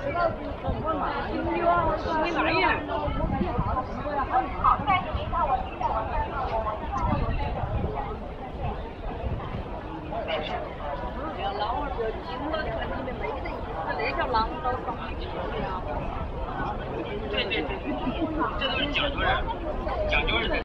老二就惊了，看你们没人，那条狼都放进去了。 对，这都是讲究人，讲究人的。